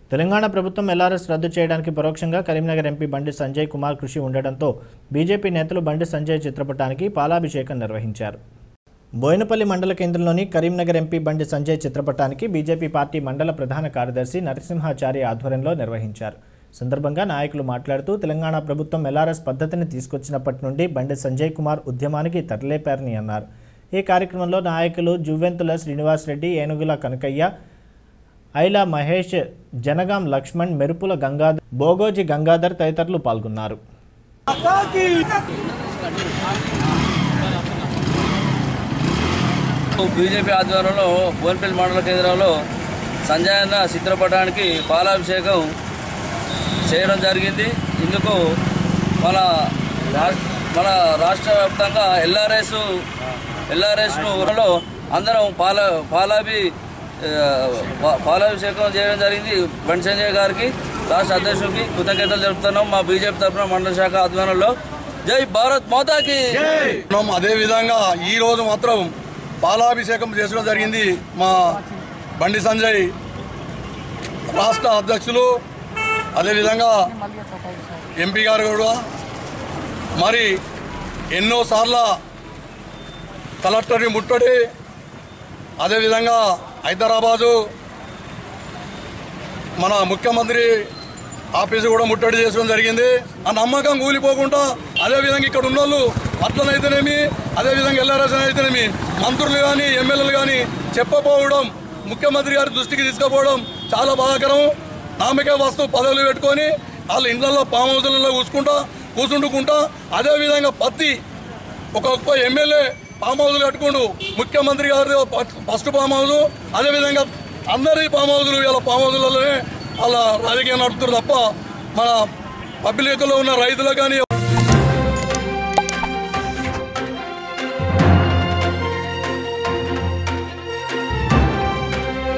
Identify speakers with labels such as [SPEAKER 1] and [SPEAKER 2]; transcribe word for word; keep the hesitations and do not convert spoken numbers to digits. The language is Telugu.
[SPEAKER 1] తెలంగాణ ప్రభుత్వం ఎల్ఆర్ఎస్ రద్దు చేయడానికి పరోక్షంగా కరీంనగర్ ఎంపీ బండి సంజయ్ కుమార్ కృషి ఉండడంతో బీజేపీ నేతలు బండి సంజయ్ చిత్రపటానికి పాలాభిషేకం నిర్వహించారు. బోయినపల్లి మండల కేంద్రంలోని కరీంనగర్ ఎంపీ బండి సంజయ్ చిత్రపటానికి బీజేపీ పార్టీ మండల ప్రధాన కార్యదర్శి నరసింహాచారి ఆధ్వర్యంలో నిర్వహించారు. సందర్భంగా నాయకులు మాట్లాడుతూ తెలంగాణ ప్రభుత్వం ఎల్ఆర్ఎస్ పద్ధతిని తీసుకొచ్చినప్పటి నుండి బండి సంజయ్ కుమార్ ఉద్యమానికి తరలేపారని అన్నారు. ఈ కార్యక్రమంలో నాయకులు జువ్వెంతుల శ్రీనివాస్ రెడ్డి, ఏనుగుల కనకయ్య, ఐలా మహేష్, జనగాం లక్ష్మణ్, మెరుపుల గంగాధర్, బోగోజి గంగాధర్ తదితరులు పాల్గొన్నారు.
[SPEAKER 2] బీజేపీ ఆధ్వర్యంలో బోయినపల్లి మండల కేంద్రంలో సంజయ్ అన్న చిత్రపటానికి పాలాభిషేకం చేయడం జరిగింది. ఇందుకు మన మన రాష్ట్ర వ్యాప్తంగా ఎల్ఆర్ఎస్ ఎల్ఆర్ఎస్ను అందరం పాల పాలాభి పాలాభిషేకం చేయడం జరిగింది. బండి సంజయ్ గారికి, రాష్ట్ర అధ్యక్షుడికి కృతజ్ఞతలు జరుపుతున్నాం. మా బీజేపీ తరఫున మండల శాఖ ఆధ్వర్యంలో జై భారత్ మాతాకి.
[SPEAKER 3] అదేవిధంగా ఈరోజు మాత్రం పాలాభిషేకం చేసుకోవడం జరిగింది. మా బండి సంజయ్ రాష్ట్ర అధ్యక్షులు, అదేవిధంగా ఎంపీ గారు కూడా మరి ఎన్నోసార్ల కలెక్టర్ని ముట్టడి, అదేవిధంగా హైదరాబాదు మన ముఖ్యమంత్రి ఆఫీసు కూడా ముట్టడి చేసుకోవడం జరిగింది. ఆ నమ్మకం కూలిపోకుండా అదేవిధంగా ఇక్కడ ఉన్న వాళ్ళు అట్లనైతేనేమి, అదేవిధంగా ఎల్ఆర్ఎస్ అయితేనేమి మంత్రులు కానీ ఎమ్మెల్యేలు కానీ చెప్పపోవడం, ముఖ్యమంత్రి గారి దృష్టికి తీసుకుపోవడం చాలా బాధాకరం. నామకే వస్తూ పదవులు పెట్టుకొని వాళ్ళ ఇండ్లలో పామ్ హౌస్లలో కూసుకుంటా కూర్చుంటుకుంటా అదేవిధంగా ప్రతి ఒక్కొక్క ఎమ్మెల్యే పామ్ హౌస్లు కట్టుకుంటూ ముఖ్యమంత్రి గారి ఫస్ట్ పామ్ హౌస్, అదేవిధంగా అందరి పామ్ హౌస్లు ఇలా పామ్ హౌస్లలోనే వాళ్ళ రాజకీయం నడుపుతారు తప్ప మన పబ్లిక్లో ఉన్న రైతులు కానీ